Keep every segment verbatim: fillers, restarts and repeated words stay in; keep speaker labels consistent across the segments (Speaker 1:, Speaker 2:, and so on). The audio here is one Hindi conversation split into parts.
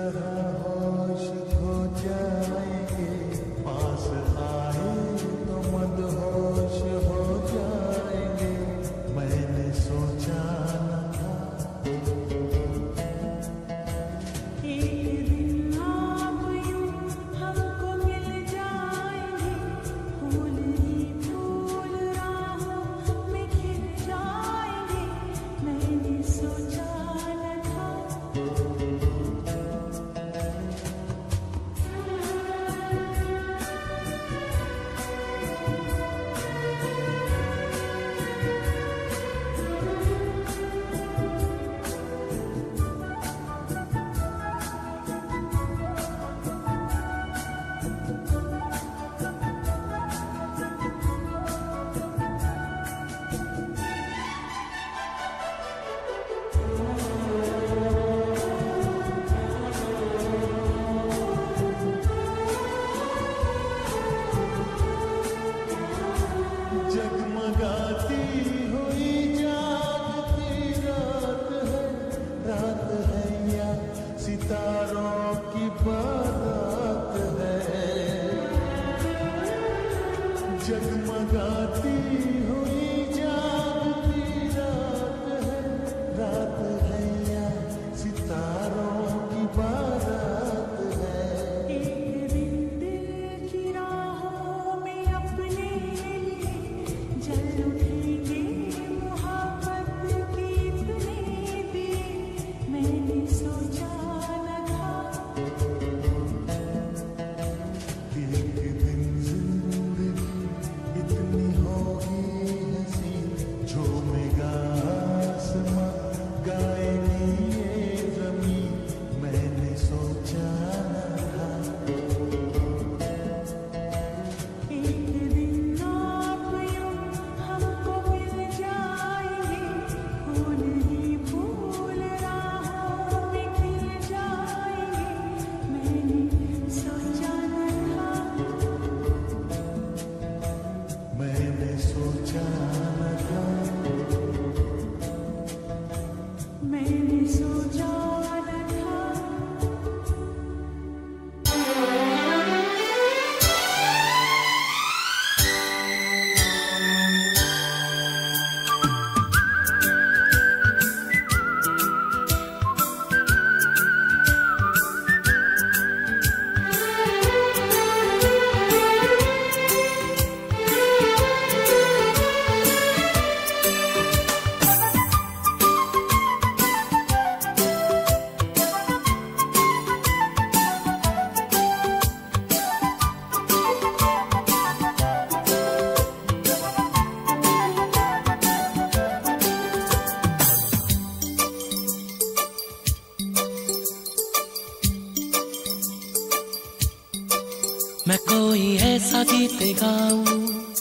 Speaker 1: मैं कोई ऐसा गीत गाऊं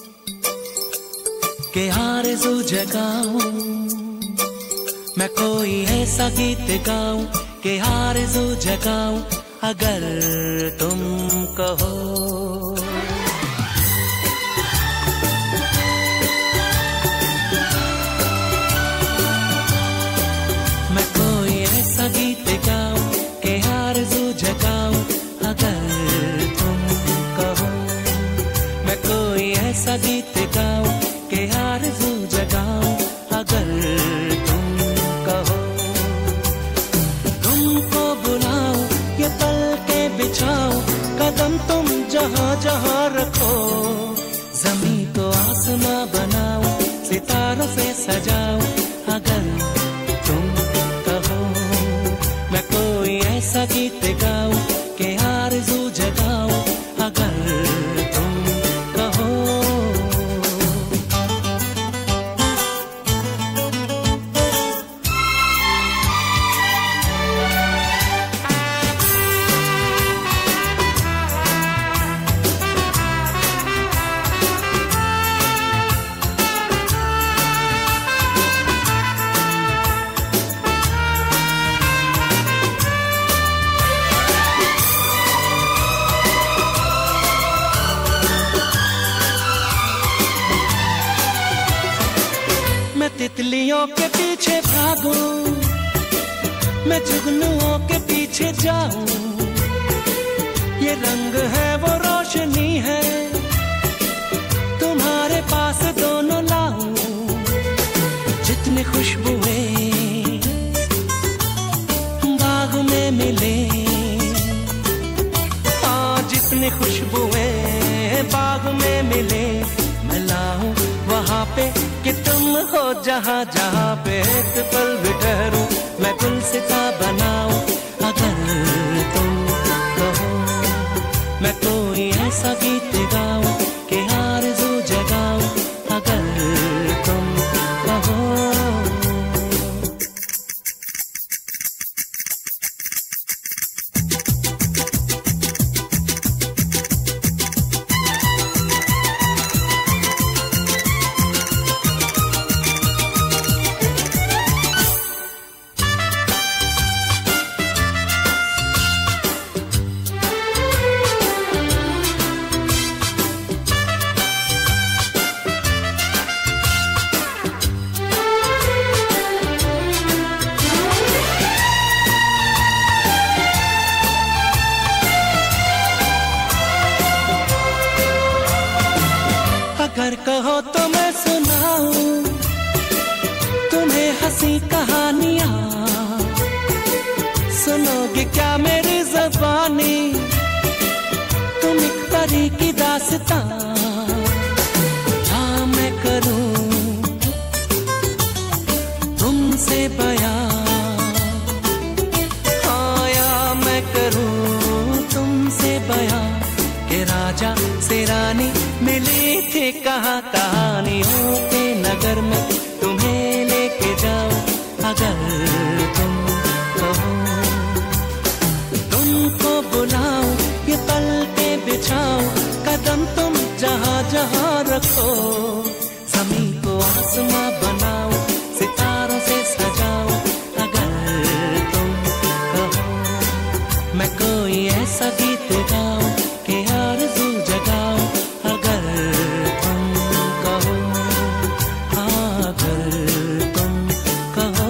Speaker 1: के आरज़ू जगाऊं, मैं कोई ऐसा गीत गाऊं के आरज़ू जगाऊं, अगर तुम कहो। मैं कोई ऐसा गीत गाऊं के आरज़ू जगाऊं, अगर तुम कहो। मैं कोई ऐसा गीत गाऊं के आरज़ू जगाऊं, अगर तुम कहो। तुमको बुलाऊं ये पल के बिछाऊं, कदम तुम जहां जहां रखो। ज़मीं को आसमां बनाऊं, सितारों से सजाऊं, अगर तुम कहो। मैं कोई ऐसा गीत गाऊं के आरज़ू जगाऊं, अगर तुम कहो। मैं तितलियों के पीछे भागूं, मैं जुगनुओं के पीछे जाऊं, ये रंग है वो रोशनी है, तुम्हारे पास दोनों लाऊं। जितनी खुशबुएं बाग में मिले, हाँ जितनी खुशबुएं बाग में मिले, मैं लाऊं वहाँ पे कि तुम हो जहाँ जहाँ पे एक पल भी ठहरूं, मैं गुलसिता बनाऊं। अगर तुम कहो मैं कोई ऐसा गीत गाऊं कि आरज़ू जगाऊं, अगर तुम कहो। अगर कहो तो मैं सुनाऊं तुम्हें हंसी कहानियां, सुनोगे क्या मेरी ज़बानी, तुम एक परी की दास्तां। हाँ मैं करूं तुमसे बयां, हाँ या मैं करूं तुमसे बयां कि राजा से रानी मिली थी कहाँ कहानियों के नगर में, तुम्हें लेके जाऊं अगर तुम कहो। तुमको बुलाऊं ये पल के बिछाऊं, कदम तुम जहाँ जहाँ रखो, ज़मीं को आसमां बनाऊं, सितारों से सजाऊं, अगर तुम कहो। मैं कोई ऐसा गीत गाऊं कि आरज़ू जगाऊं, अगर तुम कहो, अगर तुम कहो।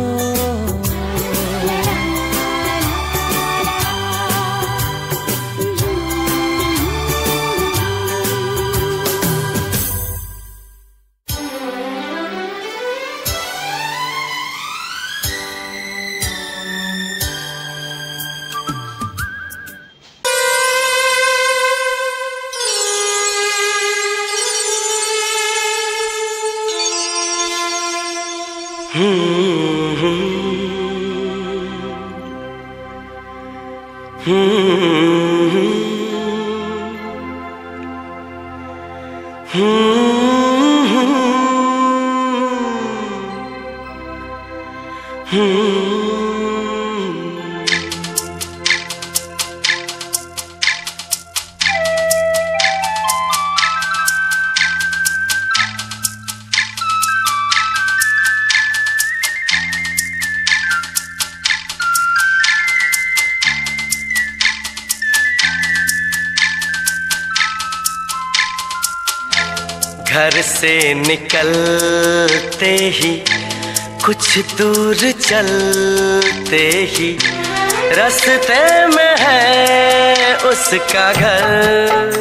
Speaker 2: घर से निकलते ही कुछ दूर चलते ही रास्ते में है उसका घर।